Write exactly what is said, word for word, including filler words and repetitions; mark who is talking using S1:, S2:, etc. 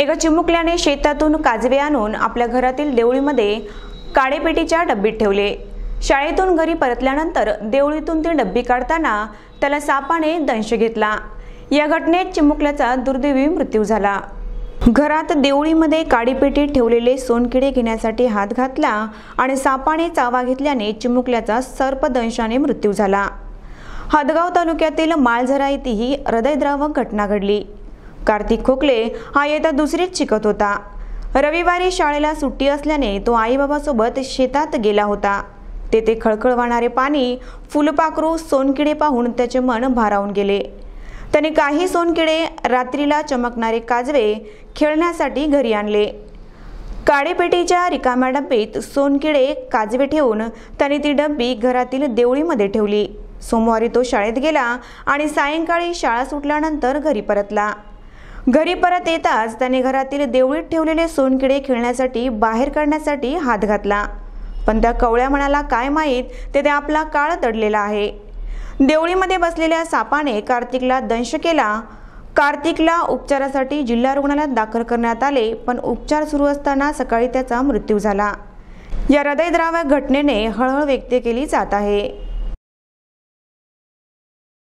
S1: एका चिमुकल्याने शेतातून काजवे आणून आपल्या घरातील देवळीमध्ये काडेपेटीच्या डब्बीत ठेवले। शाळेतून घरी परतल्यानंतर देवळीतून ती डब्बी काढताना त्याला सापाने दंश घेतला। या घटनेत चिमुकल्याचा दुर्दैवी मृत्यू झाला। घरात देवळीमध्ये काडीपेटीत ठेवलेले सोनकिडे घेण्यासाठी हात घातला आणि सापाने चावा घेतल्याने चिमुकल्याचा सर्पदंशाने मृत्यू झाला। हदगाव तालुक्यातील माळझरा येथे ही हृदयद्रावक घटना घडली। कार्तिक खोकले हा येत्या दुसरीत शिकत होता। रविवारी शाळेला सुट्टी असल्याने तो आईबाबासोबत शेतात गेला होता। तेथे खळखळ वाहणारे पाणी, फुलपाखरू, सोनकिडे पाहून त्याचे मन भारावून गेले। त्याने काही सोनकिडे, रात्रीला चमकणारे काजवे खेळण्यासाठी घरी आणले। काडेपेटीच्या रिकाम्या डब्बीत सोनकिडे, काजवे ठेवून त्याने ती डब्बी घरातील देवळीमध्ये ठेवली। सोमवारी तो शाळेत गेला आणि सायंकाळी शाळा सुटल्यानंतर घरी परतला। घरी परत येताच त्याने घरातील देवळीत ठेवलेले सोनकिडे खेळण्यासाठी बाहेर काढण्यासाठी हात घातला, पण त्या कवळ्या मनाला काय माहीत तेथे आपला काळ दडलेला आहे। देवळीमध्ये बसलेल्या सापाने कार्तिकला दंश केला। कार्तिकला उपचारासाठी जिल्हा रुग्णालयात दाखल करण्यात आले, पण उपचार सुरू असताना सकाळी त्याचा मृत्यू झाला। या हृदयद्रावक घटनेने हळहळ व्यक्त केली जात आहे।